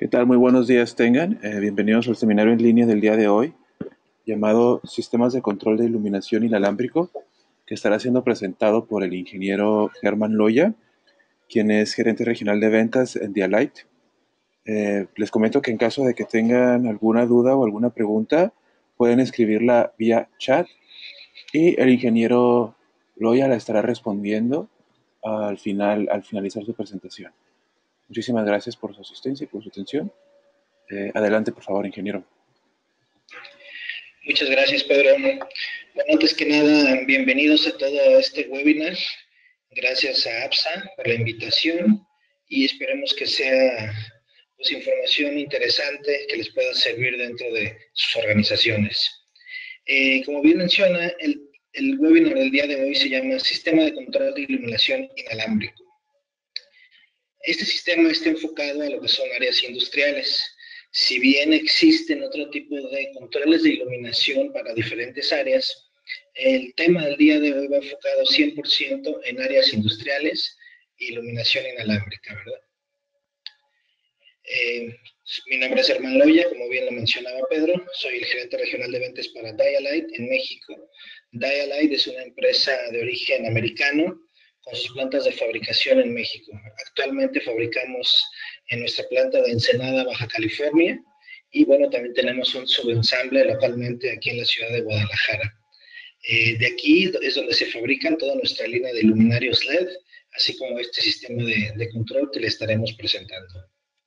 tal? Muy buenos días tengan. Bienvenidos al seminario en línea del día de hoy, llamado Sistemas de Control de Iluminación Inalámbrico, que estará siendo presentado por el ingeniero Germán Loya, quien es gerente regional de ventas en Dialight. Les comento que en caso de que tengan alguna duda o alguna pregunta, pueden escribirla vía chat y el ingeniero Loya la estará respondiendo al finalizar su presentación. Muchísimas gracias por su asistencia y por su atención. Adelante, por favor, ingeniero. Muchas gracias, Pedro. Bueno, antes que nada, bienvenidos a todo este webinar. Gracias a APSA por la invitación y esperemos que sea pues, información interesante que les pueda servir dentro de sus organizaciones. Como bien menciona, el webinar del día de hoy se llama Sistema de Control de Iluminación Inalámbrico. Este sistema está enfocado a lo que son áreas industriales. Si bien existen otro tipo de controles de iluminación para diferentes áreas, el tema del día de hoy va enfocado 100% en áreas industriales e iluminación inalámbrica, ¿verdad? Mi nombre es Germán Loya, como bien lo mencionaba Pedro, soy el gerente regional de ventas para Dialight en México. Dialight es una empresa de origen americano con sus plantas de fabricación en México. Actualmente fabricamos en nuestra planta de Ensenada, Baja California, y bueno, también tenemos un subensamble localmente aquí en la ciudad de Guadalajara. De aquí es donde se fabrican toda nuestra línea de luminarios LED, así como este sistema de control que le estaremos presentando.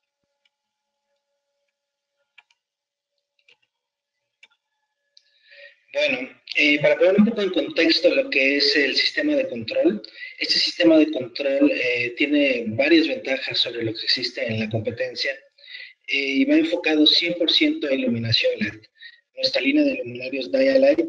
Bueno, para poner un poco en contexto lo que es el sistema de control, este sistema de control tiene varias ventajas sobre lo que existe en la competencia y va enfocado 100% a iluminación LED. Nuestra línea de luminarios Dialight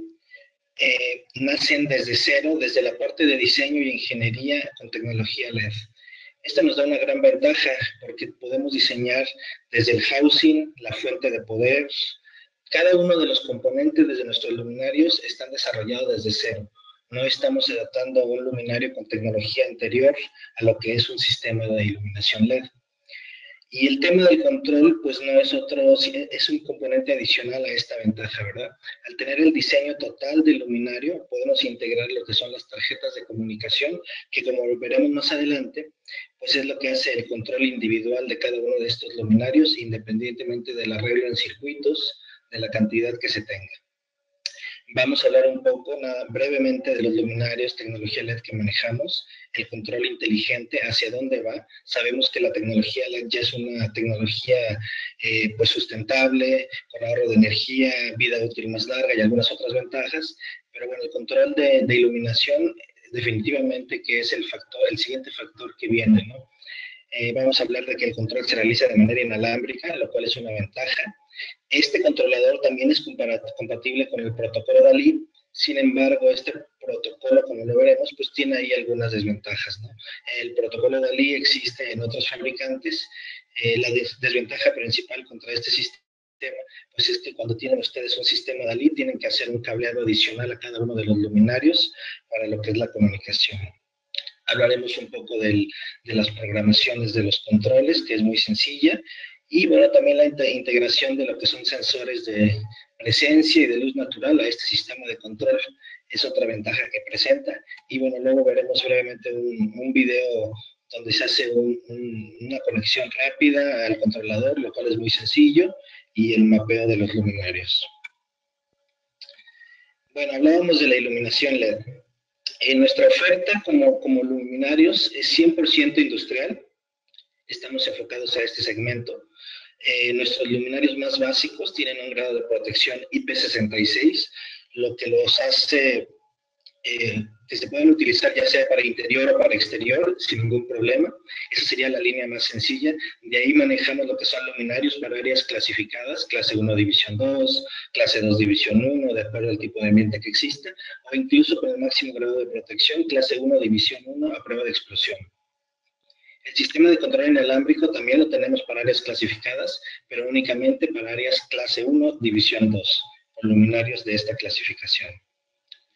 nacen desde cero, desde la parte de diseño y ingeniería con tecnología LED. Esto nos da una gran ventaja porque podemos diseñar desde el housing, la fuente de poder. Cada uno de los componentes de nuestros luminarios están desarrollados desde cero. No estamos adaptando a un luminario con tecnología anterior a lo que es un sistema de iluminación LED. Y el tema del control, pues no es otro, es un componente adicional a esta ventaja, ¿verdad? Al tener el diseño total del luminario, podemos integrar lo que son las tarjetas de comunicación, que como veremos más adelante, pues es lo que hace el control individual de cada uno de estos luminarios, independientemente del arreglo en circuitos, de la cantidad que se tenga. Vamos a hablar un poco, brevemente, de los luminarios, tecnología LED que manejamos, el control inteligente, hacia dónde va. Sabemos que la tecnología LED ya es una tecnología pues sustentable, con ahorro de energía, vida útil más larga y algunas otras ventajas, pero bueno, el control de iluminación definitivamente que es el siguiente factor que viene, ¿no? Vamos a hablar de que el control se realiza de manera inalámbrica, lo cual es una ventaja. Este controlador también es compatible con el protocolo DALI, sin embargo, este protocolo, como lo veremos, pues tiene ahí algunas desventajas, ¿no? El protocolo DALI existe en otros fabricantes. La desventaja principal contra este sistema, pues es que cuando tienen ustedes un sistema DALI, tienen que hacer un cableado adicional a cada uno de los luminarios para lo que es la comunicación. Hablaremos un poco de las programaciones de los controles, que es muy sencilla, y bueno, también la integración de lo que son sensores de presencia y de luz natural a este sistema de control es otra ventaja que presenta. Y bueno, luego veremos brevemente un video donde se hace una conexión rápida al controlador, lo cual es muy sencillo, y el mapeo de los luminarios. Bueno, hablábamos de la iluminación LED. Nuestra oferta como luminarios es 100% industrial. Estamos enfocados a este segmento. Nuestros luminarios más básicos tienen un grado de protección IP66, lo que los hace que se pueden utilizar ya sea para interior o para exterior sin ningún problema. Esa sería la línea más sencilla. De ahí manejamos lo que son luminarios para áreas clasificadas, clase 1 división 2, clase 2 división 1, de acuerdo al tipo de ambiente que exista, o incluso con el máximo grado de protección, clase 1 división 1 a prueba de explosión. El sistema de control inalámbrico también lo tenemos para áreas clasificadas, pero únicamente para áreas clase 1, división 2, con luminarios de esta clasificación.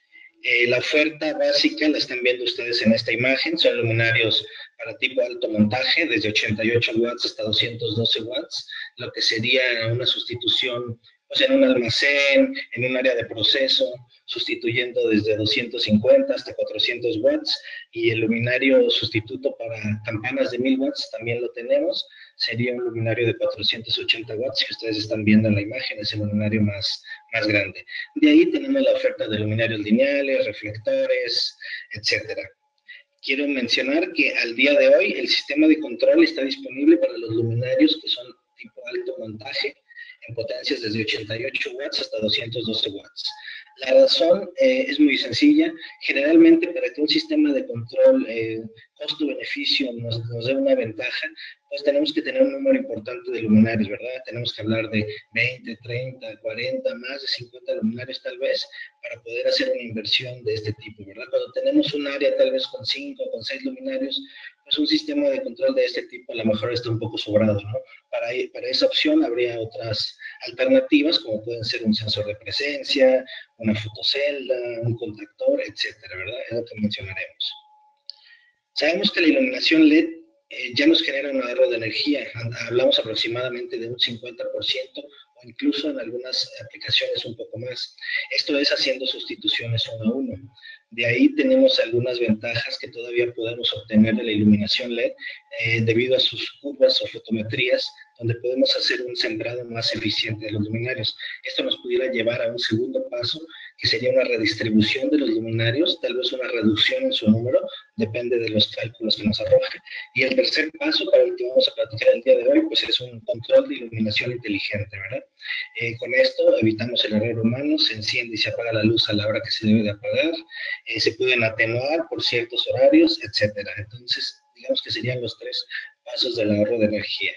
La oferta básica la están viendo ustedes en esta imagen, son luminarios para tipo alto montaje, desde 88 watts hasta 212 watts, lo que sería una sustitución pues, en un almacén, en un área de proceso, sustituyendo desde 250 hasta 400 watts, y el luminario sustituto para campanas de 1000 watts también lo tenemos, sería un luminario de 480 watts que ustedes están viendo en la imagen, es el luminario más grande. De ahí tenemos la oferta de luminarios lineales, reflectores, etcétera. Quiero mencionar que al día de hoy el sistema de control está disponible para los luminarios que son tipo alto montaje, en potencias desde 88 watts hasta 212 watts. La razón es muy sencilla. Generalmente, para que un sistema de control costo-beneficio nos dé una ventaja, pues tenemos que tener un número importante de luminarios, ¿verdad? Tenemos que hablar de 20, 30, 40, más de 50 luminarios tal vez, para poder hacer una inversión de este tipo, ¿verdad? Cuando tenemos un área tal vez con 5 o con 6 luminarios, pues un sistema de control de este tipo a lo mejor está un poco sobrado, ¿no? Para esa opción habría otras alternativas, como pueden ser un sensor de presencia, una fotocelda, un contactor, etcétera, ¿verdad? Es lo que mencionaremos. Sabemos que la iluminación LED ya nos genera un ahorro de energía, hablamos aproximadamente de un 50% o incluso en algunas aplicaciones un poco más. Esto es haciendo sustituciones uno a uno. De ahí tenemos algunas ventajas que todavía podemos obtener de la iluminación LED debido a sus curvas o fotometrías, donde podemos hacer un sembrado más eficiente de los luminarios. Esto nos pudiera llevar a un segundo paso, que sería una redistribución de los luminarios, tal vez una reducción en su número, depende de los cálculos que nos arroje. Y el tercer paso, para el que vamos a platicar el día de hoy, pues es un control de iluminación inteligente, ¿verdad? Con esto evitamos el error humano, se enciende y se apaga la luz a la hora que se debe de apagar, se pueden atenuar por ciertos horarios, etcétera. Entonces, digamos que serían los tres pasos del ahorro de energía.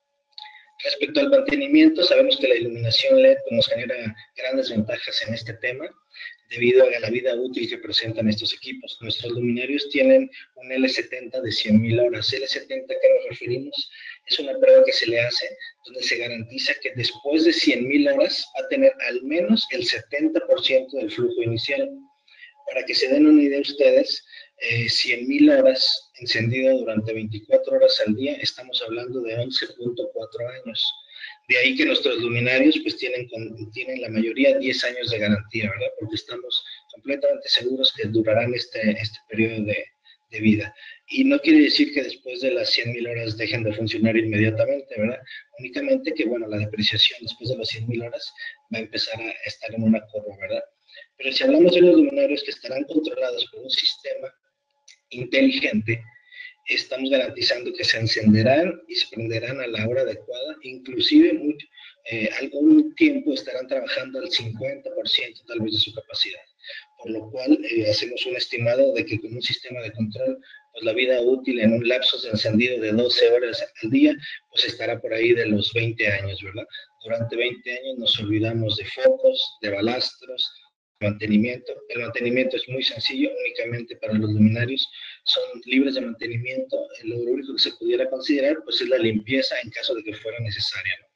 Respecto al mantenimiento, sabemos que la iluminación LED nos genera grandes ventajas en este tema, debido a la vida útil que presentan estos equipos. Nuestros luminarios tienen un L70 de 100.000 horas. L70, ¿a qué nos referimos? Es una prueba que se le hace donde se garantiza que después de 100.000 horas va a tener al menos el 70% del flujo inicial. Para que se den una idea ustedes, 100.000 horas encendido durante 24 horas al día, estamos hablando de 11.4 años. De ahí que nuestros luminarios pues tienen la mayoría 10 años de garantía, ¿verdad? Porque estamos completamente seguros que durarán este periodo de vida. Y no quiere decir que después de las 100.000 horas dejen de funcionar inmediatamente, ¿verdad? Únicamente que, bueno, la depreciación después de las 100.000 horas va a empezar a estar en una curva, ¿verdad? Pero si hablamos de los luminarios que estarán controlados por un sistema inteligente, estamos garantizando que se encenderán y se prenderán a la hora adecuada, inclusive algún tiempo estarán trabajando al 50% tal vez de su capacidad, por lo cual hacemos un estimado de que con un sistema de control, pues la vida útil en un lapso de encendido de 12 horas al día, pues estará por ahí de los 20 años, ¿verdad? Durante 20 años nos olvidamos de focos, de balastros, mantenimiento. El mantenimiento es muy sencillo, únicamente para los luminarios son libres de mantenimiento. Lo único que se pudiera considerar pues es la limpieza en caso de que fuera necesaria, ¿no?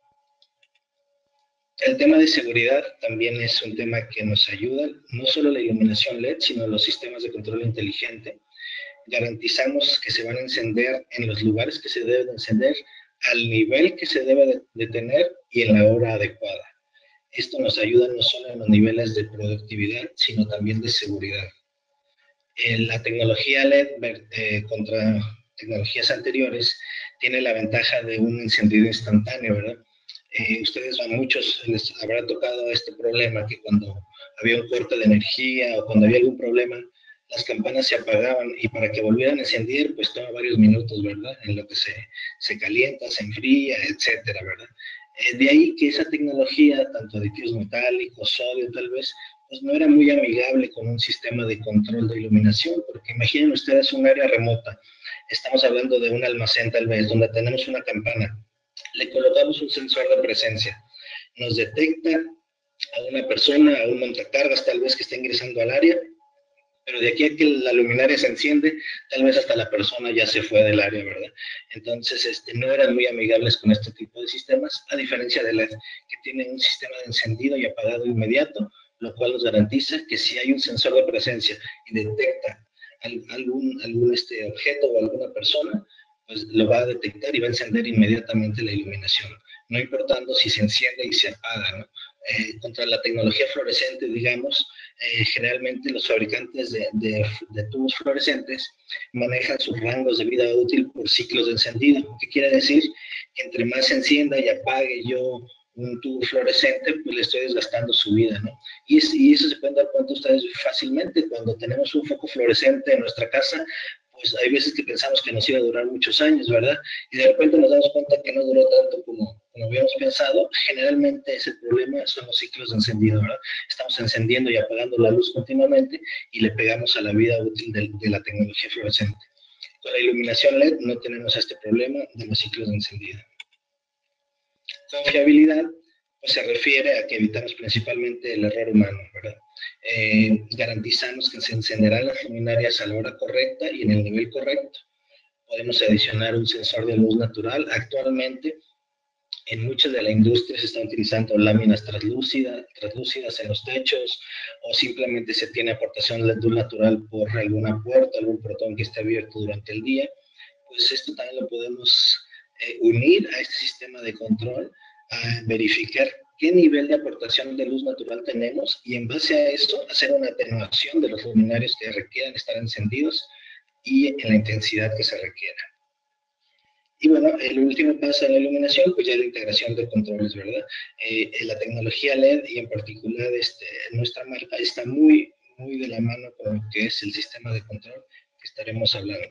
El tema de seguridad también es un tema que nos ayuda, no solo la iluminación LED, sino los sistemas de control inteligente. Garantizamos que se van a encender en los lugares que se deben encender, al nivel que se debe de tener y en la hora adecuada. Esto nos ayuda no solo en los niveles de productividad, sino también de seguridad. La tecnología LED contra tecnologías anteriores tiene la ventaja de un encendido instantáneo, ¿verdad? Ustedes a muchos les habrá tocado este problema, que cuando había un corte de energía o cuando había algún problema, las campanas se apagaban y para que volvieran a encender, pues toma varios minutos, ¿verdad? En lo que se calienta, se enfría, etcétera, ¿verdad? De ahí que esa tecnología, tanto aditivos metálicos, sodio tal vez, pues no era muy amigable con un sistema de control de iluminación, porque imaginen ustedes un área remota, estamos hablando de un almacén tal vez, donde tenemos una campana, le colocamos un sensor de presencia, nos detecta a una persona, a un montacargas tal vez que está ingresando al área, pero de aquí a que la luminaria se enciende, tal vez hasta la persona ya se fue del área, ¿verdad? Entonces, no eran muy amigables con este tipo de sistemas, a diferencia de LED, que tiene un sistema de encendido y apagado inmediato, lo cual nos garantiza que si hay un sensor de presencia y detecta algún objeto o alguna persona, pues lo va a detectar y va a encender inmediatamente la iluminación, no importando si se enciende y se apaga, ¿no? Contra la tecnología fluorescente, digamos, generalmente los fabricantes de tubos fluorescentes manejan sus rangos de vida útil por ciclos de encendido. ¿Qué quiere decir? Que entre más se encienda y apague yo un tubo fluorescente, pues le estoy desgastando su vida, ¿no? Y eso se pueden dar cuenta ustedes fácilmente cuando tenemos un foco fluorescente en nuestra casa, pues hay veces que pensamos que nos iba a durar muchos años, ¿verdad? Y de repente nos damos cuenta que no duró tanto como habíamos pensado. Generalmente ese problema son los ciclos de encendido, ¿verdad? Estamos encendiendo y apagando la luz continuamente y le pegamos a la vida útil de la tecnología fluorescente. Con la iluminación LED no tenemos este problema de los ciclos de encendido. Confiabilidad pues, se refiere a que evitamos principalmente el error humano, ¿verdad? Garantizamos que se encenderán las luminarias a la hora correcta y en el nivel correcto. Podemos adicionar un sensor de luz natural. Actualmente, en muchas de la industria se están utilizando láminas translúcidas en los techos, o simplemente se tiene aportación de luz natural por alguna puerta, algún portón que esté abierto durante el día. Pues esto también lo podemos unir a este sistema de control, a verificar qué nivel de aportación de luz natural tenemos y en base a eso hacer una atenuación de los luminarios que requieran estar encendidos y en la intensidad que se requiera. Y bueno, el último paso en la iluminación, pues ya la integración de controles, ¿verdad? La tecnología LED y en particular nuestra marca está muy de la mano con lo que es el sistema de control que estaremos hablando.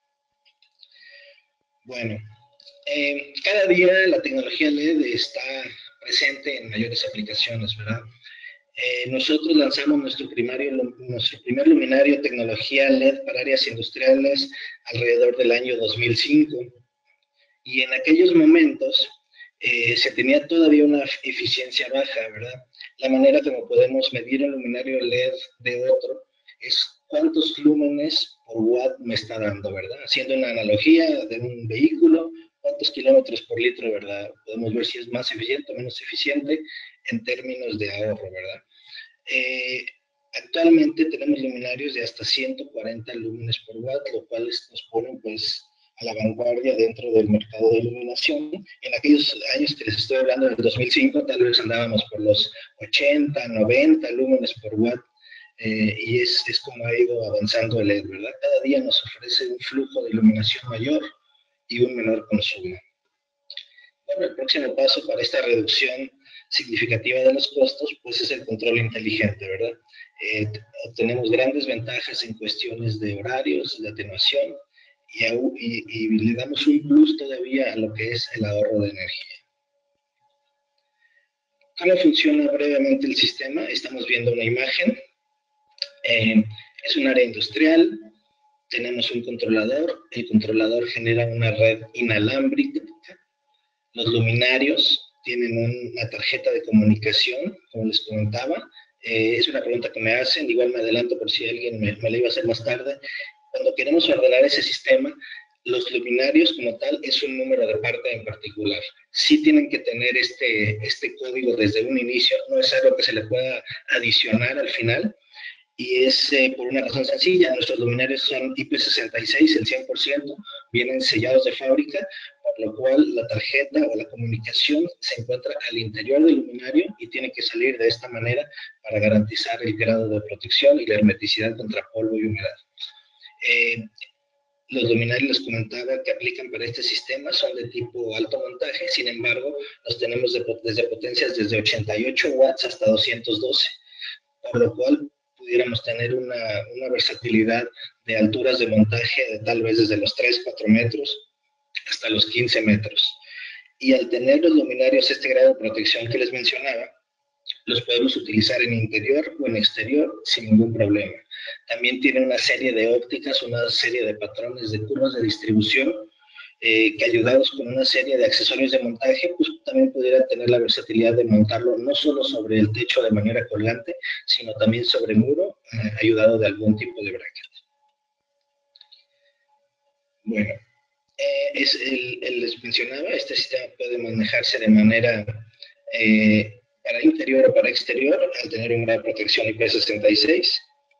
Bueno, cada día la tecnología LED está presente en mayores aplicaciones, ¿verdad? Nosotros lanzamos nuestro primer luminario tecnología LED para áreas industriales alrededor del año 2005. Y en aquellos momentos se tenía todavía una eficiencia baja, ¿verdad? La manera como podemos medir un luminario LED de otro es cuántos lúmenes por watt me está dando, ¿verdad? Haciendo una analogía de un vehículo, cuántos kilómetros por litro, ¿verdad? Podemos ver si es más eficiente o menos eficiente en términos de ahorro, ¿verdad? Actualmente tenemos luminarios de hasta 140 lúmenes por watt, lo cual nos pone pues a la vanguardia dentro del mercado de iluminación. En aquellos años que les estoy hablando, del 2005, tal vez andábamos por los 80, 90 lúmenes por watt, y es como ha ido avanzando el LED, ¿verdad? Cada día nos ofrece un flujo de iluminación mayor y un menor consumo. Bueno, el próximo paso para esta reducción significativa de los costos, pues es el control inteligente, ¿verdad? Obtenemos grandes ventajas en cuestiones de horarios, de atenuación, y le damos un plus todavía a lo que es el ahorro de energía. ¿Cómo funciona brevemente el sistema? Estamos viendo una imagen. Es un área industrial. Tenemos un controlador. El controlador genera una red inalámbrica. Los luminarios tienen una tarjeta de comunicación, como les comentaba. Es una pregunta que me hacen, igual me adelanto por si alguien me la iba a hacer más tarde. Cuando queremos ordenar ese sistema, los luminarios como tal es un número de parte en particular. Sí tienen que tener este código desde un inicio, no es algo que se le pueda adicionar al final, y es por una razón sencilla. Nuestros luminarios son IP66, el 100%, vienen sellados de fábrica, por lo cual la tarjeta o la comunicación se encuentra al interior del luminario y tiene que salir de esta manera para garantizar el grado de protección y la hermeticidad contra polvo y humedad. Los luminarios, les comentaba, que aplican para este sistema son de tipo alto montaje. Sin embargo, los tenemos desde potencias desde 88 watts hasta 212, por lo cual pudiéramos tener una versatilidad de alturas de montaje de tal vez desde los 3-4 metros hasta los 15 metros. Y al tener los luminarios este grado de protección que les mencionaba, los podemos utilizar en interior o en exterior sin ningún problema. También tiene una serie de ópticas, una serie de patrones de curvas de distribución, que ayudados con una serie de accesorios de montaje, pues también pudieran tener la versatilidad de montarlo no solo sobre el techo de manera colgante, sino también sobre muro, ayudado de algún tipo de bracket. Bueno, les mencionaba, este sistema puede manejarse de manera para interior o para exterior, al tener un grado de protección IP66.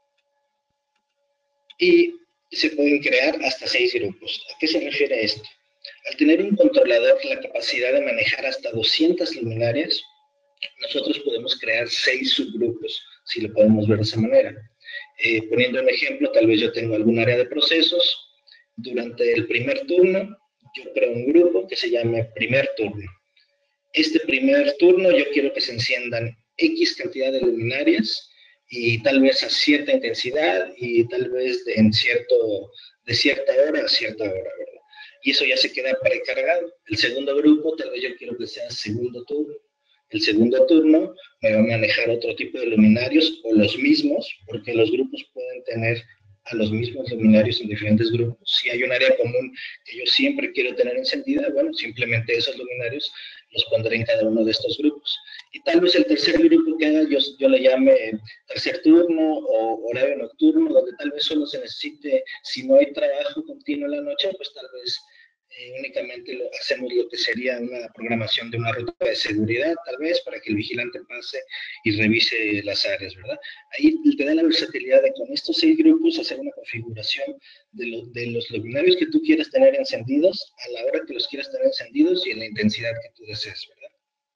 Y se pueden crear hasta 6 grupos. ¿A qué se refiere esto? Al tener un controlador la capacidad de manejar hasta 200 luminarias, nosotros podemos crear 6 subgrupos, si lo podemos ver de esa manera. Poniendo un ejemplo, tal vez yo tengo algún área de procesos. Durante el primer turno, yo creo un grupo que se llama primer turno. Este primer turno yo quiero que se enciendan X cantidad de luminarias y tal vez a cierta intensidad y tal vez de cierta hora a cierta hora, ¿verdad? Y eso ya se queda precargado. El segundo grupo tal vez yo quiero que sea segundo turno. El segundo turno me va a manejar otro tipo de luminarios o los mismos, porque los grupos pueden tener a los mismos luminarios en diferentes grupos. Si hay un área común que yo siempre quiero tener encendida, bueno, simplemente esos luminarios los pondré en cada uno de estos grupos. Y tal vez el tercer grupo que haga, yo le llame tercer turno o horario nocturno, donde tal vez solo se necesite, si no hay trabajo continuo en la noche, pues tal vez únicamente hacemos lo que sería una programación de una ruta de seguridad, tal vez, para que el vigilante pase y revise las áreas, ¿verdad? Ahí te da la versatilidad de con estos 6 grupos hacer una configuración de los luminarios que tú quieras tener encendidos, a la hora que los quieras tener encendidos y en la intensidad que tú desees, ¿verdad?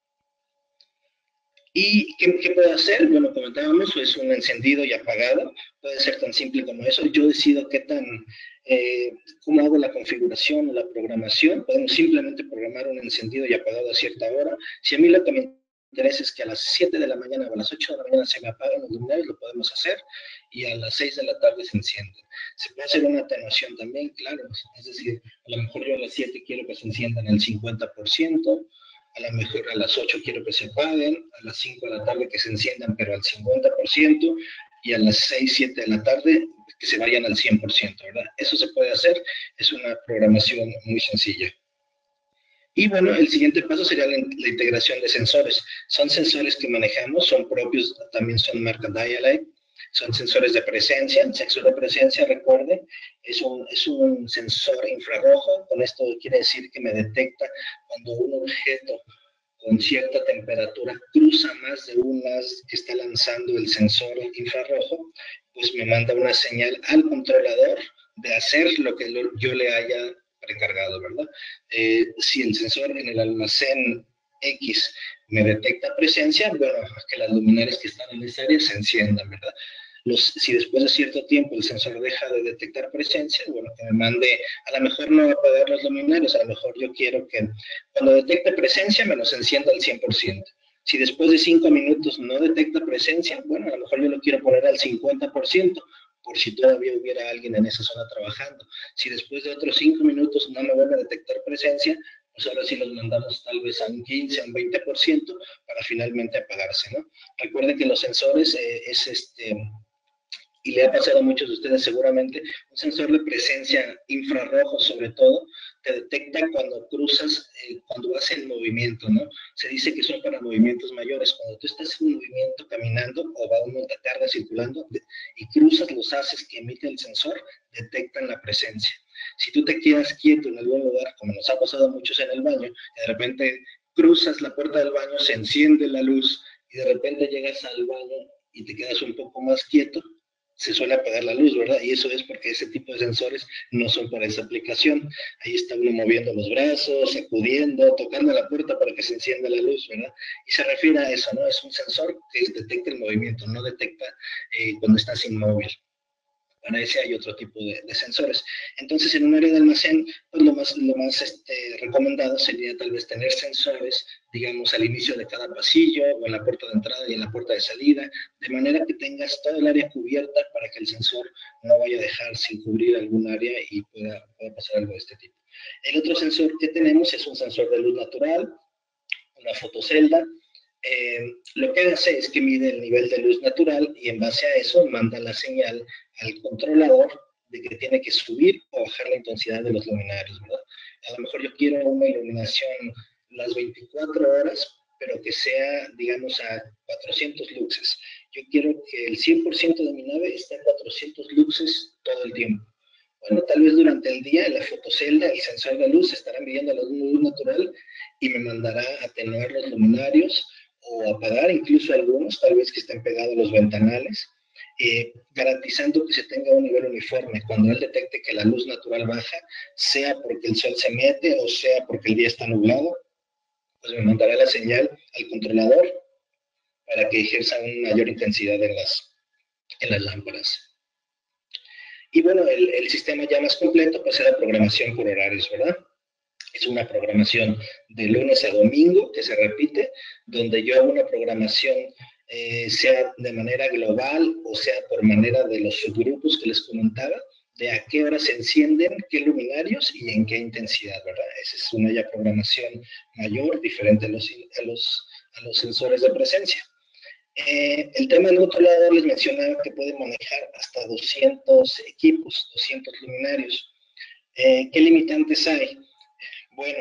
¿Y qué puedo hacer? Bueno, comentábamos, es un encendido y apagado. Puede ser tan simple como eso. Yo decido cómo hago la configuración o la programación. Podemos simplemente programar un encendido y apagado a cierta hora. Si a mí lo que me interesa es que a las 7 de la mañana o a las 8 de la mañana se me apaguen los luminarios, lo podemos hacer. Y a las 6 de la tarde se encienden. Se puede hacer una atenuación también, claro. Es decir, a lo mejor yo a las 7 quiero que se enciendan el 50%. A lo mejor a las 8 quiero que se apaguen, a las 5 de la tarde que se enciendan, pero al 50%, y a las 6, 7 de la tarde que se vayan al 100%, ¿verdad? Eso se puede hacer, es una programación muy sencilla. Y bueno, el siguiente paso sería la integración de sensores. Son sensores que manejamos, son propios, también son marca Dialight, son sensores de presencia. El sensor de presencia, recuerden, es un sensor infrarrojo. Con esto quiere decir que me detecta cuando un objeto con cierta temperatura cruza más de un haz que está lanzando el sensor infrarrojo, pues me manda una señal al controlador de hacer lo que yo le haya precargado, ¿verdad? Si el sensor en el almacén X me detecta presencia, bueno, que las luminarias que están en esa área se enciendan, ¿verdad? Si después de cierto tiempo el sensor deja de detectar presencia, bueno, que me mande, a lo mejor no va a apagar los luminarios, a lo mejor yo quiero que cuando detecte presencia me los encienda al 100%. Si después de 5 minutos no detecta presencia, bueno, a lo mejor yo lo quiero poner al 50%, por si todavía hubiera alguien en esa zona trabajando. Si después de otros 5 minutos no me vuelve a detectar presencia, pues ahora sí los mandamos tal vez a un 15, a un 20% para finalmente apagarse, ¿no? Recuerden que los sensores y le ha pasado a muchos de ustedes seguramente, un sensor de presencia infrarrojo sobre todo, te detecta cuando cruzas, cuando vas en movimiento, ¿no? Se dice que son para movimientos mayores. Cuando tú estás en movimiento caminando o va un montacarga circulando y cruzas los haces que emite el sensor, detectan la presencia. Si tú te quedas quieto en algún lugar, como nos ha pasado a muchos en el baño, y de repente cruzas la puerta del baño, se enciende la luz y de repente llegas al baño y te quedas un poco más quieto, se suele apagar la luz, ¿verdad? Y eso es porque ese tipo de sensores no son para esa aplicación. Ahí está uno moviendo los brazos, sacudiendo, tocando la puerta para que se encienda la luz, ¿verdad? Y se refiere a eso, ¿no? Es un sensor que detecta el movimiento, no detecta cuando estás inmóvil. Para ese hay otro tipo de sensores. Entonces, en un área de almacén, pues lo más recomendado sería tal vez tener sensores, digamos, al inicio de cada pasillo, o en la puerta de entrada y en la puerta de salida, de manera que tengas todo el área cubierta para que el sensor no vaya a dejar sin cubrir algún área y pueda pasar algo de este tipo. El otro sensor que tenemos es un sensor de luz natural, una fotocelda. Lo que hace es que mide el nivel de luz natural y en base a eso manda la señal al controlador de que tiene que subir o bajar la intensidad de los luminarios, ¿verdad? A lo mejor yo quiero una iluminación las 24 horas, pero que sea, digamos, a 400 luxes. Yo quiero que el 100% de mi nave esté a 400 luxes todo el tiempo. Bueno, tal vez durante el día la fotocelda, el sensor de luz estará midiendo la luz natural y me mandará a atenuar los luminarios o apagar incluso algunos, tal vez que estén pegados a los ventanales, garantizando que se tenga un nivel uniforme. Cuando él detecte que la luz natural baja, sea porque el sol se mete o sea porque el día está nublado, pues me mandará la señal al controlador para que ejerza una mayor intensidad en las lámparas. Y bueno, el sistema ya más completo pues es la programación por horarios, ¿verdad? Es una programación de lunes a domingo que se repite, donde yo hago una programación sea de manera global o sea por manera de los subgrupos que les comentaba, de a qué hora se encienden, qué luminarios y en qué intensidad, ¿verdad? Esa es una ya programación mayor, diferente a los sensores de presencia. El tema del controlador les mencionaba que puede manejar hasta 200 equipos, 200 luminarios. ¿Qué limitantes hay? Bueno,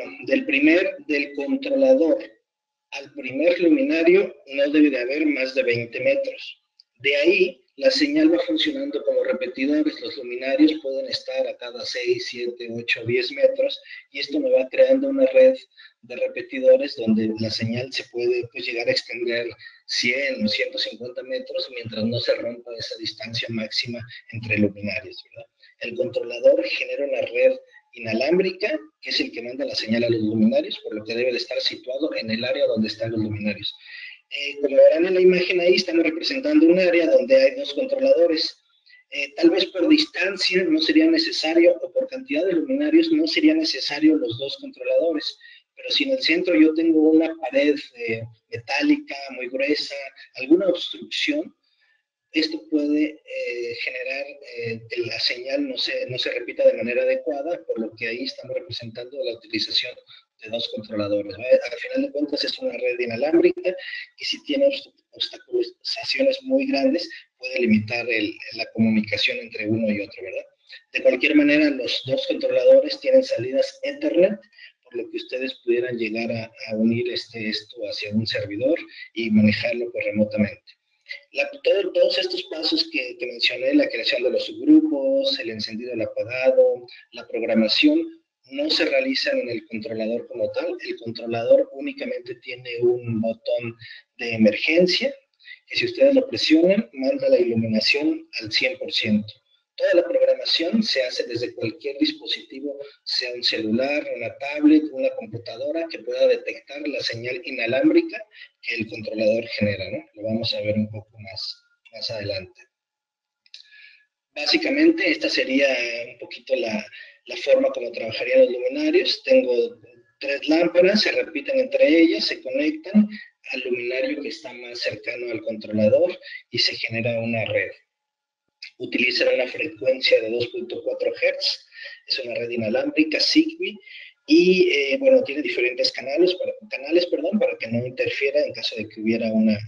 del controlador al primer luminario no debe de haber más de 20 metros. De ahí, la señal va funcionando como repetidores. Los luminarios pueden estar a cada 6, 7, 8, 10 metros y esto me va creando una red de repetidores donde la señal se puede pues, llegar a extender 100 o 150 metros mientras no se rompa esa distancia máxima entre luminarios, ¿verdad? El controlador genera una red inalámbrica, que es el que manda la señal a los luminarios, por lo que debe de estar situado en el área donde están los luminarios. Como verán en la imagen ahí, estamos representando un área donde hay dos controladores. Tal vez por distancia no sería necesario, o por cantidad de luminarios no sería necesario los dos controladores, pero si en el centro yo tengo una pared metálica muy gruesa, alguna obstrucción, esto puede generar que la señal no se repita de manera adecuada, por lo que ahí estamos representando la utilización de dos controladores. Al final de cuentas es una red inalámbrica y si tiene obstaculizaciones muy grandes puede limitar la comunicación entre uno y otro, ¿verdad? De cualquier manera, los dos controladores tienen salidas Ethernet, por lo que ustedes pudieran llegar a unir esto hacia un servidor y manejarlo pues, remotamente. Todos estos pasos que mencioné, la creación de los subgrupos, el encendido, el apagado, la programación, no se realizan en el controlador como tal. El controlador únicamente tiene un botón de emergencia, que si ustedes lo presionan, manda la iluminación al 100%. Toda la programación se hace desde cualquier dispositivo, sea un celular, una tablet, una computadora, que pueda detectar la señal inalámbrica que el controlador genera, ¿no? Lo vamos a ver un poco más adelante. Básicamente, esta sería un poquito la forma como trabajarían los luminarios. Tengo 3 lámparas, se repiten entre ellas, se conectan al luminario que está más cercano al controlador y se genera una red. Utilizan una frecuencia de 2.4 Hz, es una red inalámbrica Zigbee y bueno, tiene diferentes canales para que no interfiera en caso de que hubiera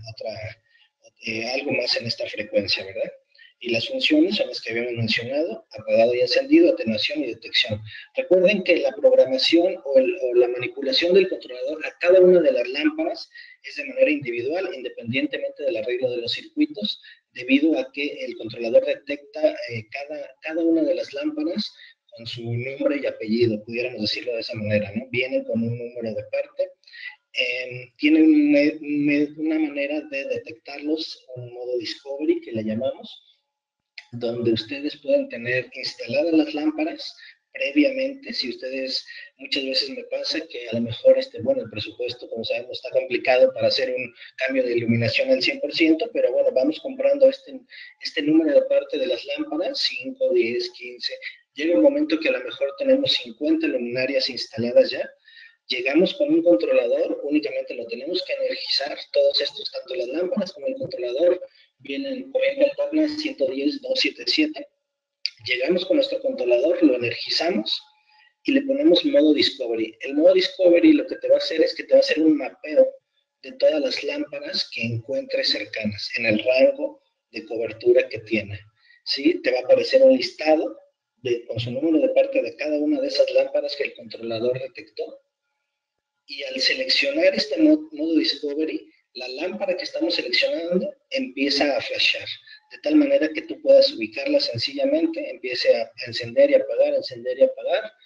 algo más en esta frecuencia, ¿verdad? Y las funciones son las que habíamos mencionado: apagado y encendido, atenuación y detección. Recuerden que la programación o la manipulación del controlador a cada una de las lámparas es de manera individual, independientemente del arreglo de los circuitos, debido a que el controlador detecta cada una de las lámparas con su nombre y apellido, pudiéramos decirlo de esa manera, ¿no? Viene con un número de parte. Tiene una manera de detectarlos, un modo discovery que le llamamos, donde ustedes pueden tener instaladas las lámparas previamente. Si ustedes, muchas veces me pasa que a lo mejor bueno, el presupuesto, como sabemos, está complicado para hacer un cambio de iluminación al 100%, pero bueno, vamos comprando este número de parte de las lámparas, 5, 10, 15. Llega un momento que a lo mejor tenemos 50 luminarias instaladas ya. Llegamos con un controlador, únicamente lo tenemos que energizar, todos estos, tanto las lámparas como el controlador, vienen corriendo alterna 110, 277. Llegamos con nuestro controlador, lo energizamos y le ponemos modo Discovery. El modo Discovery lo que te va a hacer es que te va a hacer un mapeo de todas las lámparas que encuentres cercanas en el rango de cobertura que tiene. ¿Sí? Te va a aparecer un listado con su número de parte de cada una de esas lámparas que el controlador detectó. Y al seleccionar este modo Discovery, la lámpara que estamos seleccionando empieza a flashear, de tal manera que tú puedas ubicarla sencillamente, empiece a encender y apagar,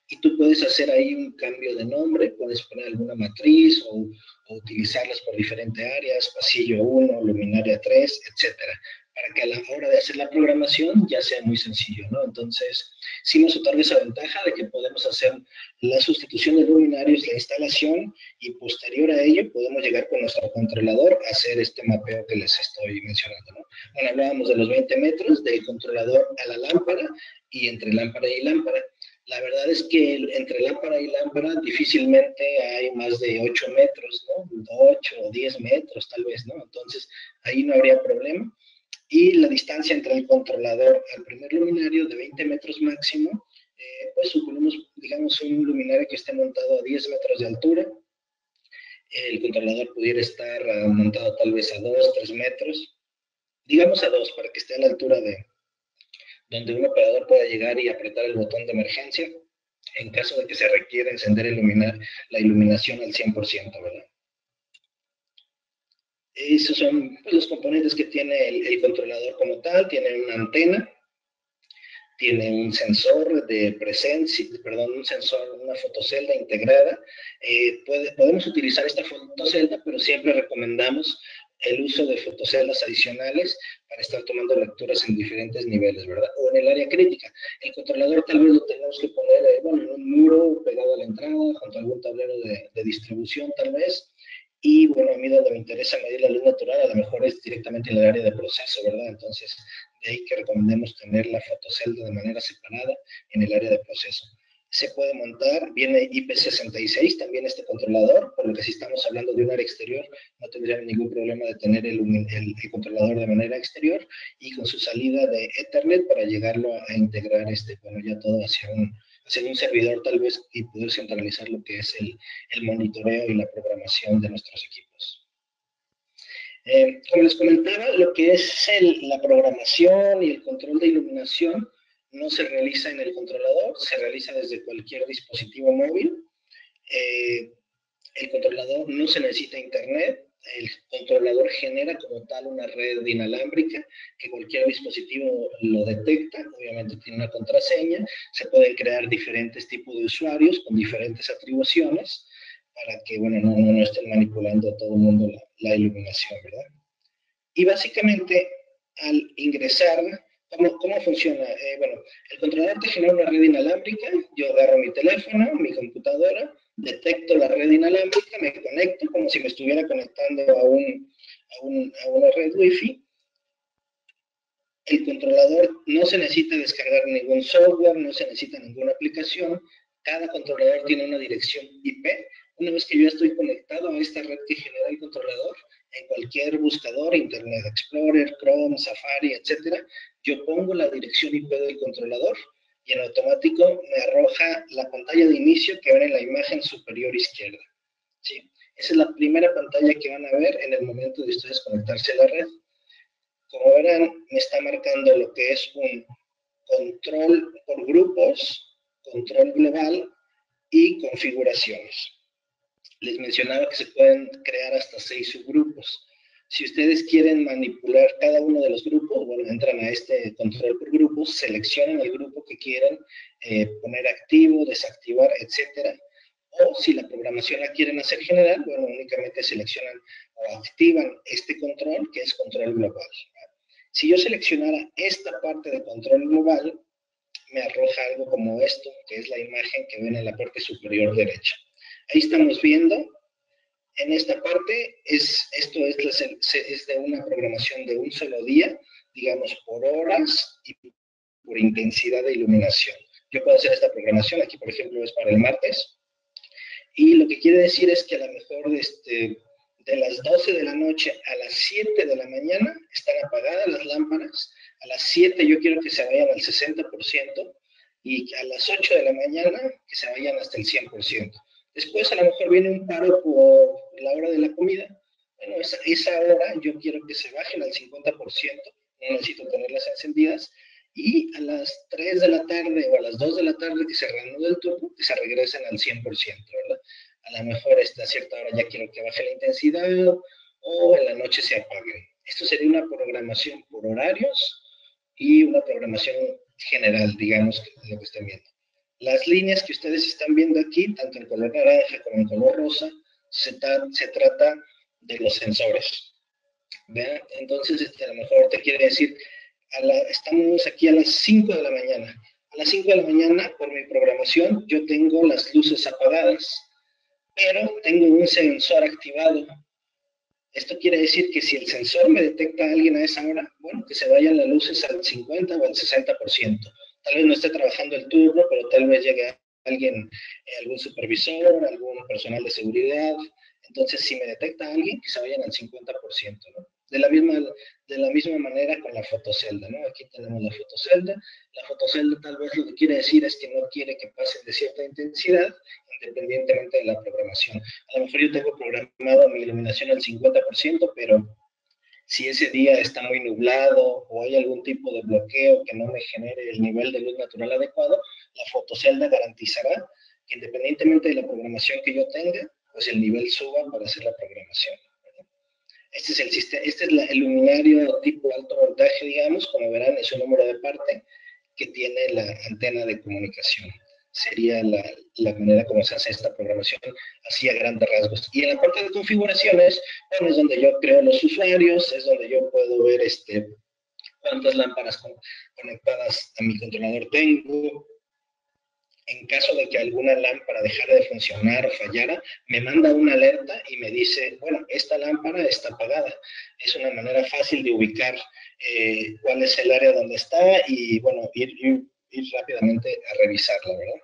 y tú puedes hacer ahí un cambio de nombre, puedes poner alguna matriz o utilizarlas por diferentes áreas, pasillo 1, luminaria 3, etcétera, para que a la hora de hacer la programación ya sea muy sencillo, ¿no? Entonces, sí nos otorga esa ventaja de que podemos hacer la sustitución de luminarios, la instalación, y posterior a ello podemos llegar con nuestro controlador a hacer este mapeo que les estoy mencionando, ¿no? Bueno, hablábamos de los 20 metros del controlador a la lámpara y entre lámpara y lámpara. La verdad es que entre lámpara y lámpara difícilmente hay más de 8 metros, ¿no? 8 o 10 metros tal vez, ¿no? Entonces ahí no habría problema. Y la distancia entre el controlador al primer luminario de 20 metros máximo, pues suponemos, digamos, un luminario que esté montado a 10 metros de altura. El controlador pudiera estar montado tal vez a 2, 3 metros, digamos a 2, para que esté a la altura de donde un operador pueda llegar y apretar el botón de emergencia en caso de que se requiera encender la iluminación al 100%, ¿verdad? Esos son pues, los componentes que tiene el controlador como tal. Tiene una antena, tiene un sensor de presencia, perdón, un sensor, una fotocelda integrada. Podemos utilizar esta fotocelda, pero siempre recomendamos el uso de fotoceldas adicionales para estar tomando lecturas en diferentes niveles, ¿verdad? O en el área crítica. El controlador tal vez lo tenemos que poner, bueno, en un muro pegado a la entrada, junto a algún tablero de distribución tal vez. Y bueno, a mí donde me interesa medir la luz natural, a lo mejor es directamente en el área de proceso, ¿verdad? Entonces, de ahí que recomendemos tener la fotocelda de manera separada en el área de proceso. Se puede montar, viene IP66 también este controlador, por lo que si estamos hablando de un área exterior, no tendríamos ningún problema de tener el controlador de manera exterior y con su salida de Ethernet para llegarlo a integrar bueno, ya todo hacia un servidor tal vez y poder centralizar lo que es el monitoreo y la programación de nuestros equipos. Como les comentaba, lo que es la programación y el control de iluminación no se realiza en el controlador, se realiza desde cualquier dispositivo móvil. El controlador no se necesita internet, el controlador genera como tal una red inalámbrica que cualquier dispositivo lo detecta, obviamente tiene una contraseña, se pueden crear diferentes tipos de usuarios con diferentes atribuciones para que, bueno, no estén manipulando a todo el mundo la iluminación, ¿verdad? Y básicamente, al ingresar, ¿cómo funciona? Bueno, el controlador te genera una red inalámbrica, yo agarro mi teléfono, mi computadora, detecto la red inalámbrica, me conecto como si me estuviera conectando a una red Wi-Fi. El controlador no se necesita descargar ningún software, no se necesita ninguna aplicación. Cada controlador tiene una dirección IP. Una vez que yo estoy conectado a esta red que genera el controlador, en cualquier buscador, Internet Explorer, Chrome, Safari, etcétera, yo pongo la dirección IP del controlador y en automático me arroja la pantalla de inicio que ven en la imagen superior izquierda. ¿Sí? Esa es la primera pantalla que van a ver en el momento de ustedes conectarse a la red. Como verán, me está marcando lo que es un control por grupos, control global y configuraciones. Les mencionaba que se pueden crear hasta 6 subgrupos. Si ustedes quieren manipular cada uno de los grupos, bueno, entran a este control por grupos, seleccionan el grupo que quieren poner activo, desactivar, etcétera. O si la programación la quieren hacer general, bueno, únicamente seleccionan o activan este control, que es control global. Si yo seleccionara esta parte de control global, me arroja algo como esto, que es la imagen que ven en la parte superior derecha. Ahí estamos viendo, en esta parte, esto es de una programación de un solo día, digamos por horas y por intensidad de iluminación. Yo puedo hacer esta programación, aquí por ejemplo es para el martes, y lo que quiere decir es que a lo mejor de las 12 de la noche a las 7 de la mañana están apagadas las lámparas, a las 7 yo quiero que se vayan al 60% y a las 8 de la mañana que se vayan hasta el 100%. Después a lo mejor viene un paro por la hora de la comida, bueno, esa hora yo quiero que se bajen al 50%, no necesito tenerlas encendidas, y a las 3 de la tarde o a las 2 de la tarde que se reanude el turno, que se regresen al 100%, ¿verdad? A lo mejor a cierta hora ya quiero que baje la intensidad o en la noche se apague. Esto sería una programación por horarios y una programación general, digamos, lo que estén viendo. Las líneas que ustedes están viendo aquí, tanto en color naranja como en color rosa, se trata de los sensores. ¿Vean? Entonces, a lo mejor te quiere decir, estamos aquí a las 5 de la mañana. A las 5 de la mañana, por mi programación, yo tengo las luces apagadas, pero tengo un sensor activado. Esto quiere decir que si el sensor me detecta a alguien a esa hora, bueno, que se vayan las luces al 50 o al 60%. Tal vez no esté trabajando el turno, pero tal vez llegue alguien, algún supervisor, algún personal de seguridad. Entonces, si me detecta a alguien, que se vayan al 50%, ¿no? De la misma manera con la fotocelda, ¿no? Aquí tenemos la fotocelda. La fotocelda tal vez lo que quiere decir es que no quiere que pasen de cierta intensidad, independientemente de la programación. A lo mejor yo tengo programado mi iluminación al 50%, pero si ese día está muy nublado o hay algún tipo de bloqueo que no me genere el nivel de luz natural adecuado, la fotocelda garantizará que independientemente de la programación que yo tenga, pues el nivel suba para hacer la programación. Este es el sistema, este es el luminario tipo alto voltaje, digamos, como verán, es un número de parte que tiene la antena de comunicación. Sería la manera como se hace esta programación, así a grandes rasgos. Y en la parte de configuraciones, bueno, es donde yo creo los usuarios, es donde yo puedo ver cuántas lámparas conectadas a mi controlador tengo. En caso de que alguna lámpara dejara de funcionar o fallara, me manda una alerta y me dice, bueno, esta lámpara está apagada. Es una manera fácil de ubicar cuál es el área donde está y, bueno, ir rápidamente a revisarla, ¿verdad?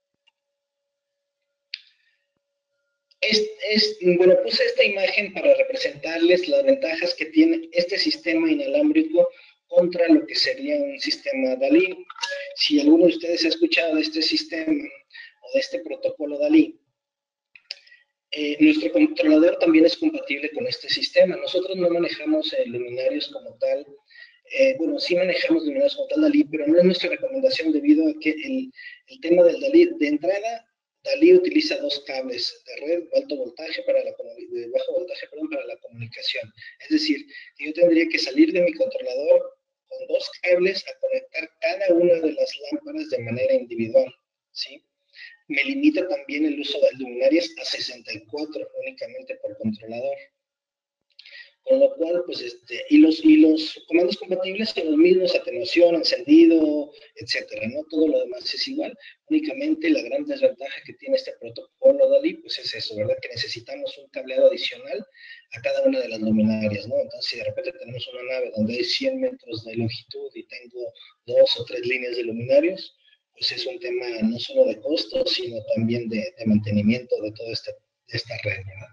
Bueno, puse esta imagen para representarles las ventajas que tiene este sistema inalámbrico contra lo que sería un sistema DALI. Si alguno de ustedes ha escuchado de este sistema o de este protocolo DALI, nuestro controlador también es compatible con este sistema. Nosotros no manejamos luminarios como tal. Bueno, sí manejamos luminarios como tal DALI, pero no es nuestra recomendación debido a que el tema del DALI, de entrada, DALI utiliza dos cables de red de alto voltaje de bajo voltaje, perdón, para la comunicación. Es decir, que yo tendría que salir de mi controlador con dos cables a conectar cada una de las lámparas de manera individual, ¿sí? Me limita también el uso de luminarias a 64 únicamente por controlador. Con lo cual, pues, y los comandos compatibles son los mismos, atenuación, encendido, etcétera, ¿no? Todo lo demás es igual. Únicamente la gran desventaja que tiene este protocolo DALI, pues es eso, ¿verdad? Que necesitamos un cableado adicional a cada una de las luminarias, ¿no? Entonces, si de repente tenemos una nave donde hay 100 metros de longitud y tengo 2 o 3 líneas de luminarios, pues es un tema no solo de costos, sino también de mantenimiento de toda esta red, ¿verdad?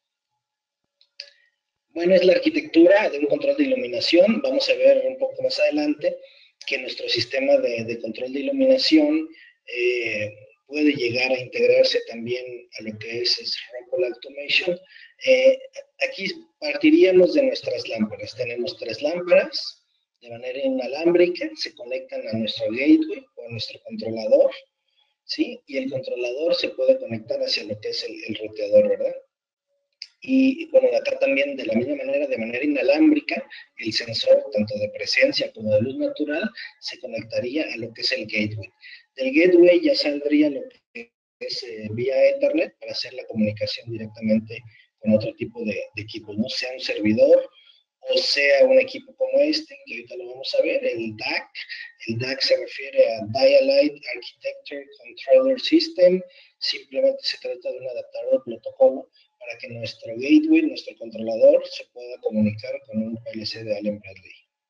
Bueno, es la arquitectura de un control de iluminación. Vamos a ver un poco más adelante que nuestro sistema de control de iluminación puede llegar a integrarse también a lo que es Rockwell Automation. Aquí partiríamos de nuestras lámparas. Tenemos 3 lámparas de manera inalámbrica, se conectan a nuestro gateway o a nuestro controlador, ¿sí? Y el controlador se puede conectar hacia lo que es el roteador, ¿verdad? Y bueno, acá también de la misma manera, de manera inalámbrica, el sensor, tanto de presencia como de luz natural, se conectaría a lo que es el gateway. Del gateway ya saldría lo que es vía Ethernet para hacer la comunicación directamente con otro tipo de equipos, no sea un servidor o sea un equipo como este, que ahorita lo vamos a ver, el DAC. El DAC se refiere a Dialite Architecture Controller System. Simplemente se trata de un adaptador de protocolo para que nuestro gateway, nuestro controlador, se pueda comunicar con un PLC de Allen Bradley.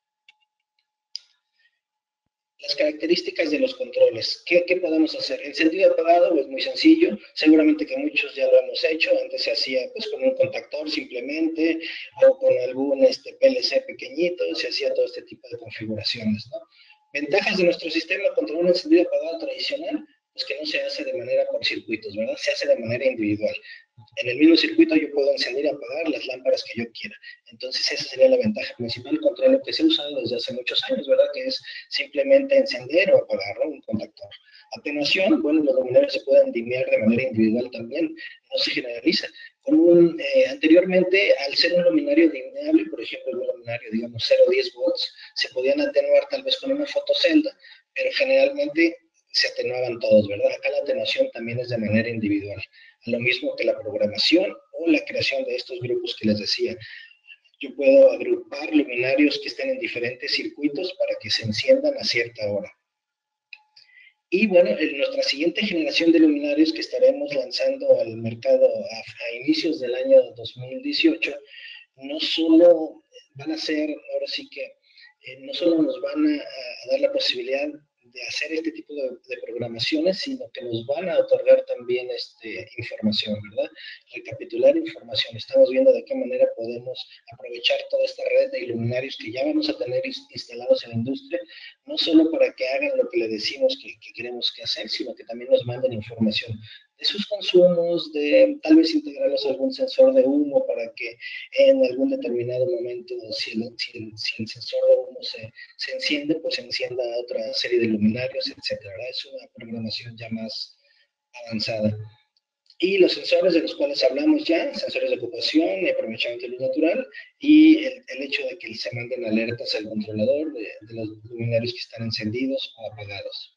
Las características de los controles. ¿Qué podemos hacer? Encendido apagado es muy sencillo. Seguramente que muchos ya lo hemos hecho. Antes se hacía pues con un contactor simplemente o con algún PLC pequeñito. Se hacía todo este tipo de configuraciones, ¿no? Ventajas de nuestro sistema contra un encendido apagado tradicional, pues que no se hace de manera por circuitos, ¿verdad? Se hace de manera individual. En el mismo circuito yo puedo encender y apagar las lámparas que yo quiera. Entonces esa sería la ventaja principal contra lo que se ha usado desde hace muchos años, ¿verdad? Que es simplemente encender o apagar, ¿no? Un contactor. Atenuación, bueno, los luminarios se pueden dimear de manera individual también, no se generaliza. Anteriormente, al ser un luminario dimeable, por ejemplo, un luminario, digamos, 0,10 volts, se podían atenuar tal vez con una fotocelda, pero generalmente se atenuaban todos, ¿verdad? Acá la atenuación también es de manera individual, lo mismo que la programación o la creación de estos grupos que les decía. Yo puedo agrupar luminarios que estén en diferentes circuitos para que se enciendan a cierta hora. Y bueno, en nuestra siguiente generación de luminarios que estaremos lanzando al mercado a inicios del año 2018, no solo van a ser, ahora sí que, no solo nos van a dar la posibilidad de hacer este tipo de programaciones, sino que nos van a otorgar también información, ¿verdad? Recapitular información. Estamos viendo de qué manera podemos aprovechar toda esta red de iluminarios que ya vamos a tener instalados en la industria, no solo para que hagan lo que le decimos que queremos que hacer, sino que también nos manden información de sus consumos, de tal vez integrarlos a algún sensor de humo para que en algún determinado momento, si el sensor de humo se enciende, pues se encienda otra serie de luminarios, etcétera. Es una programación ya más avanzada. Y los sensores de los cuales hablamos ya, sensores de ocupación y aprovechamiento de luz natural, y el hecho de que se manden alertas al controlador de los luminarios que están encendidos o apagados.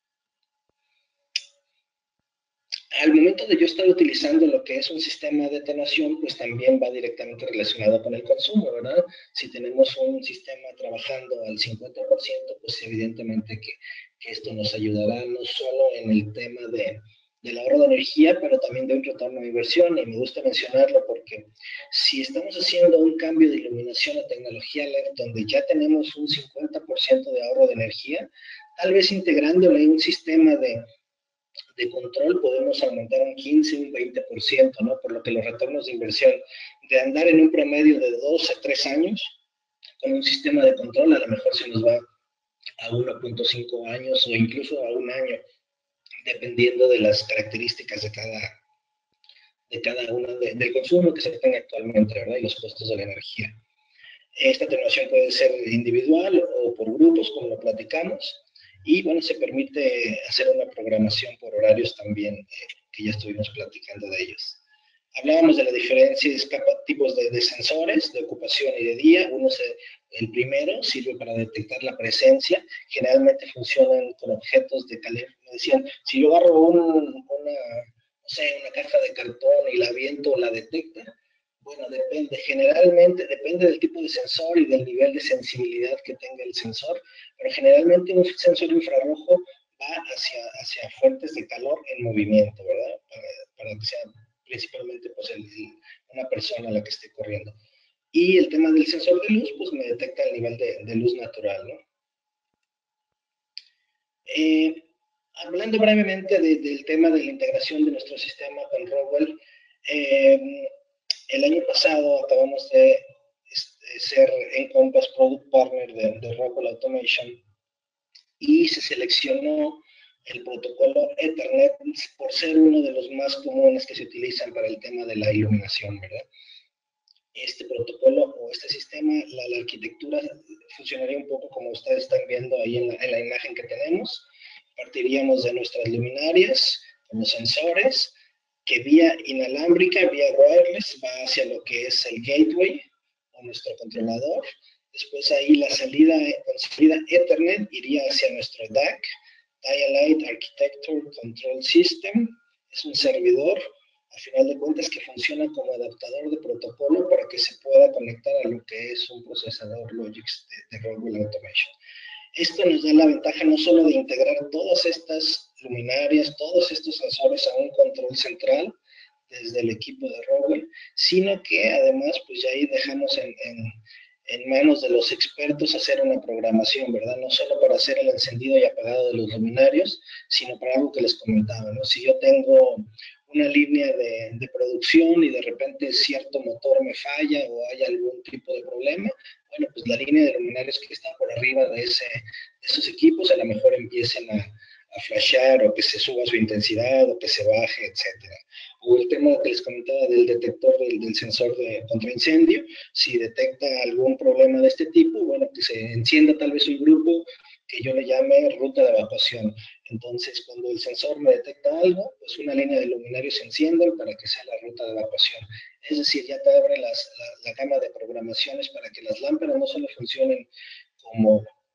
Al momento de yo estar utilizando lo que es un sistema de atenuación, pues también va directamente relacionado con el consumo, ¿verdad? Si tenemos un sistema trabajando al 50%, pues evidentemente que esto nos ayudará no solo en el tema del ahorro de energía, pero también de un retorno de inversión. Y me gusta mencionarlo porque si estamos haciendo un cambio de iluminación a tecnología LED, donde ya tenemos un 50% de ahorro de energía, tal vez integrándole un sistema de control podemos aumentar un 15, un 20%, ¿no? Por lo que los retornos de inversión de andar en un promedio de 2 a 3 años con un sistema de control, a lo mejor se nos va a 1.5 años o incluso a un año, dependiendo de las características de cada uno del consumo que se tenga actualmente, ¿verdad? Y los costos de la energía. Esta atenuación puede ser individual o por grupos, como lo platicamos, y bueno, se permite hacer una programación por horarios también, que ya estuvimos platicando de ellos. Hablábamos de la diferencia de tipos de sensores de ocupación y de día. El primero sirve para detectar la presencia. Generalmente funcionan con objetos de calor. Me decían, si yo agarro no sé, una caja de cartón y la aviento, ¿la detecta? Bueno, depende. Generalmente depende del tipo de sensor y del nivel de sensibilidad que tenga el sensor, pero generalmente un sensor infrarrojo va hacia fuentes de calor en movimiento, ¿verdad? Para que sea principalmente pues, una persona la que esté corriendo. Y el tema del sensor de luz, pues me detecta el nivel de luz natural, ¿no? Hablando brevemente del tema de la integración de nuestro sistema con Rockwell, el año pasado acabamos de ser Encompass Product Partner de Rockwell Automation y se seleccionó el protocolo Ethernet por ser uno de los más comunes que se utilizan para el tema de la iluminación, ¿verdad? Este protocolo o este sistema, la arquitectura funcionaría un poco como ustedes están viendo ahí en la imagen que tenemos. Partiríamos de nuestras luminarias con los sensores, que vía inalámbrica, vía wireless, va hacia lo que es el gateway o nuestro controlador. Después ahí la salida con salida Ethernet iría hacia nuestro DAC, Dialite Architecture Control System. Es un servidor, a final de cuentas, que funciona como adaptador de protocolo para que se pueda conectar a lo que es un procesador Logix de Rockwell Automation. Esto nos da la ventaja no solo de integrar todas estas luminarias, todos estos sensores a un control central desde el equipo de Rockwell, sino que además pues ya ahí dejamos en manos de los expertos hacer una programación, ¿verdad? No solo para hacer el encendido y apagado de los luminarios, sino para algo que les comentaba, ¿no? Si yo tengo una línea de producción y de repente cierto motor me falla o hay algún tipo de problema, bueno, pues la línea de luminarios que está por arriba de esos equipos a lo mejor empiecen a flashear o que se suba su intensidad o que se baje, etcétera. O el tema que les comentaba del detector del sensor de contraincendio, si detecta algún problema de este tipo, bueno, que se encienda tal vez un grupo que yo le llame ruta de evacuación. Entonces, cuando el sensor me detecta algo, pues una línea de luminarios se enciende para que sea la ruta de evacuación. Es decir, ya te abre la gama de programaciones para que las lámparas no solo funcionen como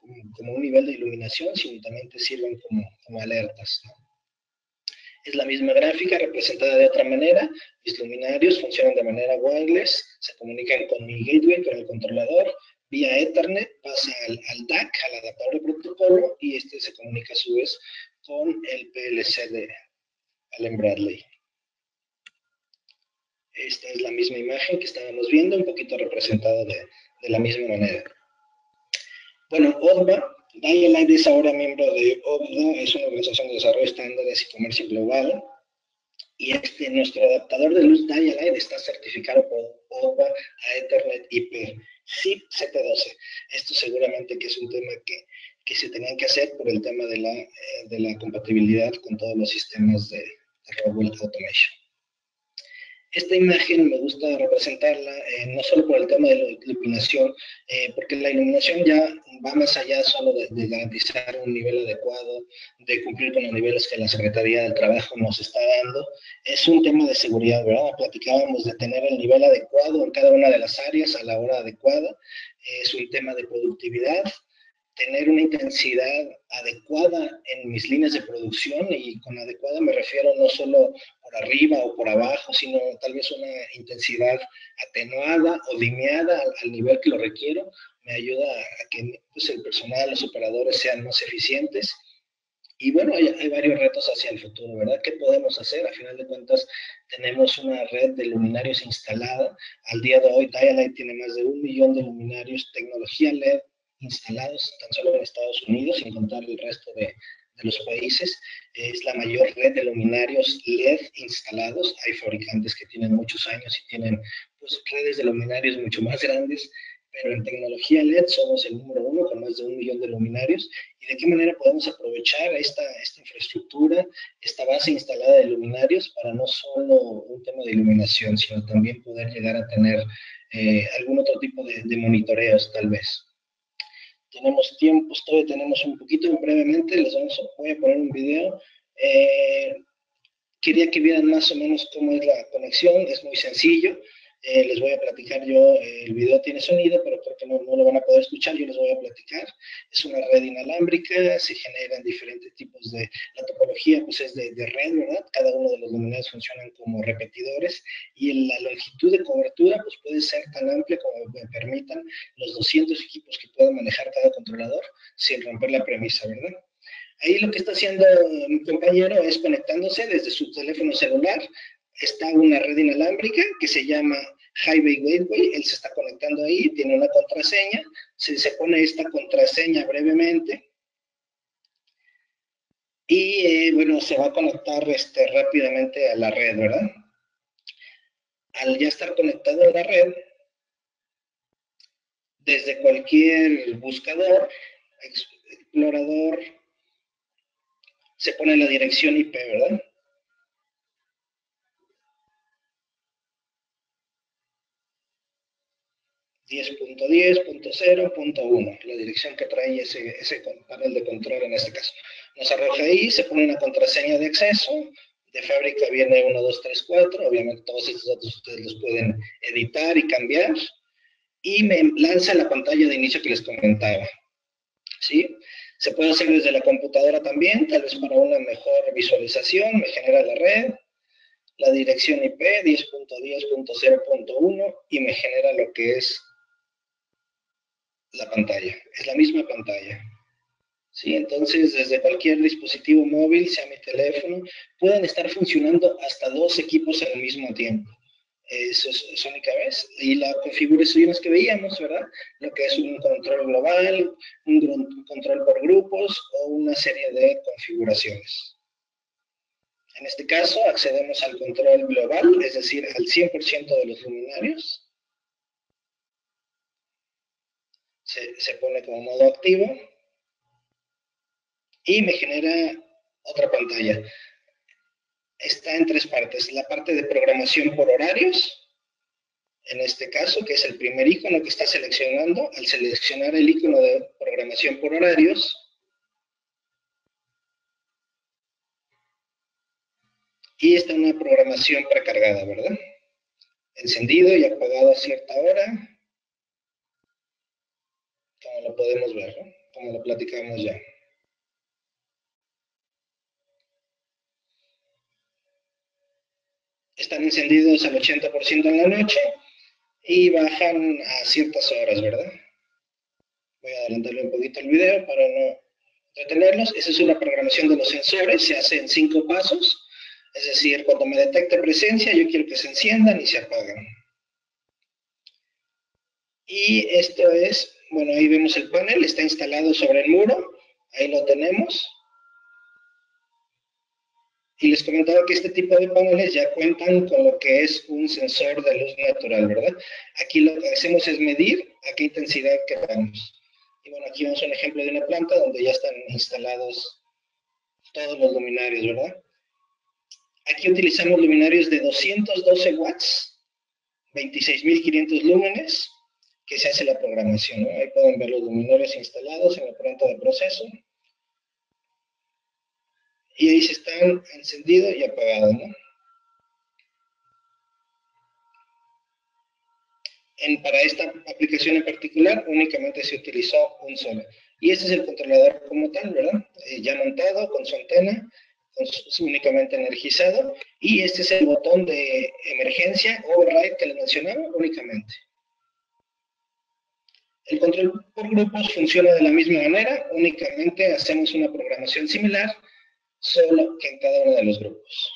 como un nivel de iluminación, sino también te sirven como alertas, ¿no? Es la misma gráfica representada de otra manera. Mis luminarios funcionan de manera wireless, se comunican con mi gateway, con el controlador, vía Ethernet, pasa al DAC, al adaptador de protocolo, y este se comunica a su vez con el PLC de Allen Bradley. Esta es la misma imagen que estábamos viendo, un poquito representada de la misma manera. Bueno, ODBA, Dialight es ahora miembro de OBDA, es una organización de desarrollo de estándares y comercio global. Y nuestro adaptador de luz Dialight está certificado por ODBA a Ethernet IP SIP 712. Esto seguramente que es un tema que se tenían que hacer por el tema de la compatibilidad con todos los sistemas de Rockwell Automation. Esta imagen me gusta representarla no solo por el tema de la iluminación, porque la iluminación ya va más allá solo de garantizar un nivel adecuado, de cumplir con los niveles que la Secretaría del Trabajo nos está dando. Es un tema de seguridad, ¿verdad? Platicábamos de tener el nivel adecuado en cada una de las áreas a la hora adecuada. Es un tema de productividad, tener una intensidad adecuada en mis líneas de producción, y con adecuada me refiero no solo por arriba o por abajo, sino tal vez una intensidad atenuada o dimeada al nivel que lo requiero, me ayuda a que pues, el personal, los operadores sean más eficientes. Y bueno, hay varios retos hacia el futuro, ¿verdad? ¿Qué podemos hacer? A final de cuentas, tenemos una red de luminarios instalada. Al día de hoy, Dialight tiene más de 1 millón de luminarios, tecnología LED instalados tan solo en Estados Unidos, sin contar el resto de los países. Es la mayor red de luminarios LED instalados. Hay fabricantes que tienen muchos años y tienen pues, redes de luminarios mucho más grandes, pero en tecnología LED somos el número 1 con más de 1 millón de luminarios. ¿Y de qué manera podemos aprovechar esta infraestructura, esta base instalada de luminarios para no solo un tema de iluminación, sino también poder llegar a tener algún otro tipo de monitoreos tal vez? Tenemos tiempo, todavía tenemos un poquito, brevemente voy a poner un video. Quería que vieran más o menos cómo es la conexión, es muy sencillo. Les voy a platicar yo, el video tiene sonido, pero creo que no lo van a poder escuchar, yo les voy a platicar. Es una red inalámbrica, se generan diferentes tipos la topología pues es de red, ¿verdad? Cada uno de los luminarios funcionan como repetidores, y la longitud de cobertura pues puede ser tan amplia como me permitan los 200 equipos que pueda manejar cada controlador, sin romper la premisa, ¿verdad? Ahí lo que está haciendo mi compañero es conectándose desde su teléfono celular. Está una red inalámbrica que se llama Highway Gateway. Él se está conectando ahí, tiene una contraseña. Se pone esta contraseña brevemente. Y bueno, se va a conectar rápidamente a la red, ¿verdad? Al ya estar conectado a la red, desde cualquier buscador, explorador, se pone la dirección IP, ¿verdad? 10.10.0.1, la dirección que trae ese panel de control en este caso. Nos arroja ahí, se pone una contraseña de acceso, de fábrica viene 1, 2, 3, 4, obviamente todos estos datos ustedes los pueden editar y cambiar, y me lanza la pantalla de inicio que les comentaba, ¿sí? Se puede hacer desde la computadora también, tal vez para una mejor visualización, me genera la red, la dirección IP 10.10.0.1 y me genera lo que es la pantalla, es la misma pantalla. ¿Sí? Entonces, desde cualquier dispositivo móvil, sea mi teléfono, pueden estar funcionando hasta 2 equipos al mismo tiempo. Eso es única vez. Y la configuración que veíamos, ¿verdad? Lo que es un control global, un control por grupos o una serie de configuraciones. En este caso, accedemos al control global, es decir, al 100% de los luminarios. Se pone como modo activo y me genera otra pantalla. Está en 3 partes. La parte de programación por horarios, en este caso, que es el primer icono que está seleccionando. Al seleccionar el icono de programación por horarios, y está una programación precargada, ¿verdad? Encendido y apagado a cierta hora, como lo podemos ver, ¿no? como lo platicamos ya. Están encendidos al 80% en la noche y bajan a ciertas horas, ¿verdad? Voy a adelantarle un poquito el video para no retenerlos. Esa es una programación de los sensores, se hace en 5 pasos. Es decir, cuando me detecte presencia, yo quiero que se enciendan y se apaguen. Y esto es, bueno, ahí vemos el panel, está instalado sobre el muro, ahí lo tenemos. Y les comentaba que este tipo de paneles ya cuentan con lo que es un sensor de luz natural, ¿verdad? Aquí lo que hacemos es medir a qué intensidad queramos. Y bueno, aquí vemos un ejemplo de una planta donde ya están instalados todos los luminarios, ¿verdad? Aquí utilizamos luminarios de 212 watts, 26.500 lúmenes, que se hace la programación, ¿no? Ahí pueden ver los luminarios instalados en la planta de proceso. Y ahí se están encendidos y apagados, ¿no? Para esta aplicación en particular únicamente se utilizó un solo. Y este es el controlador como tal, ¿verdad? Ya montado con su antena, únicamente energizado. Y este es el botón de emergencia, override, que les mencionaba únicamente. El control por grupos funciona de la misma manera, únicamente hacemos una programación similar, solo que en cada uno de los grupos.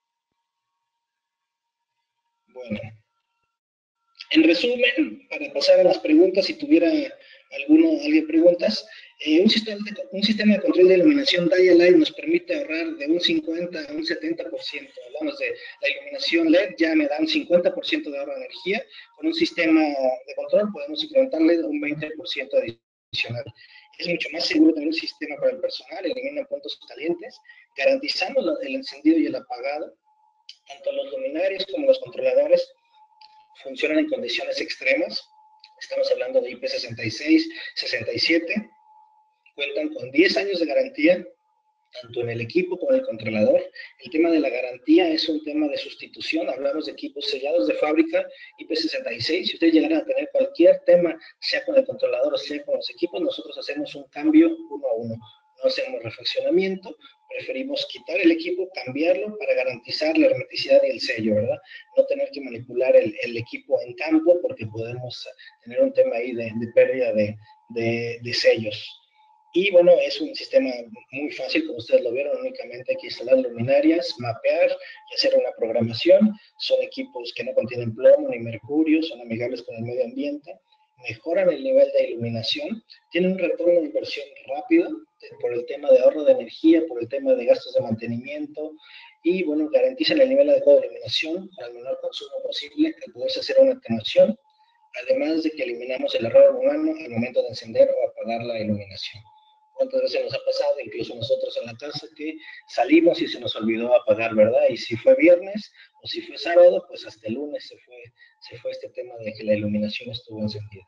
Bueno. En resumen, para pasar a las preguntas, si tuviera alguien preguntas, un sistema de control de iluminación Dialight nos permite ahorrar de un 50 a un 70%. Hablamos de la iluminación LED, ya me da un 50% de ahorro de energía. Con un sistema de control podemos incrementarle un 20% adicional. Es mucho más seguro tener un sistema para el personal, elimina puntos calientes, garantizando el encendido y el apagado. Tanto los luminarios como los controladores funcionan en condiciones extremas. Estamos hablando de IP66, 67. Cuentan con 10 años de garantía, tanto en el equipo como en el controlador. El tema de la garantía es un tema de sustitución. Hablamos de equipos sellados de fábrica, IP66. Si ustedes llegaran a tener cualquier tema, sea con el controlador o sea con los equipos, nosotros hacemos un cambio uno a uno. No hacemos refaccionamiento, preferimos quitar el equipo, cambiarlo para garantizar la hermeticidad y el sello, ¿verdad? No tener que manipular el equipo en campo porque podemos tener un tema ahí de pérdida de sellos. Y bueno, es un sistema muy fácil, como ustedes lo vieron, únicamente hay que instalar luminarias, mapear y hacer una programación. Son equipos que no contienen plomo ni mercurio, son amigables con el medio ambiente, mejoran el nivel de iluminación, tienen un retorno de inversión rápido por el tema de ahorro de energía, por el tema de gastos de mantenimiento y bueno, garantizan el nivel adecuado de iluminación al menor consumo posible al poderse hacer una atenuación, además de que eliminamos el error humano al momento de encender o apagar la iluminación. ¿Cuántas veces nos ha pasado, incluso nosotros en la casa, que salimos y se nos olvidó apagar, ¿verdad? Y si fue viernes o si fue sábado, pues hasta el lunes se fue este tema de que la iluminación estuvo encendida.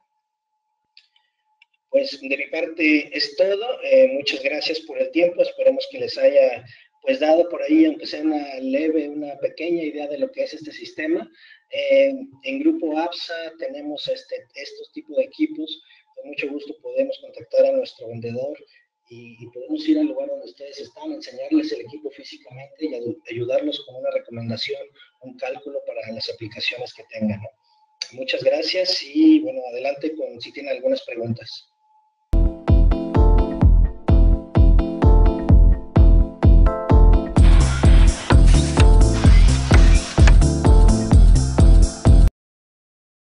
Pues de mi parte es todo. Muchas gracias por el tiempo. Esperemos que les haya pues dado por ahí, aunque sea una pequeña idea de lo que es este sistema. En Grupo APSA tenemos estos tipos de equipos. Con mucho gusto podemos contactar a nuestro vendedor y podemos ir al lugar donde ustedes están, enseñarles el equipo físicamente y ayudarlos con una recomendación, un cálculo para las aplicaciones que tengan, ¿no? Muchas gracias y bueno, adelante si tienen algunas preguntas.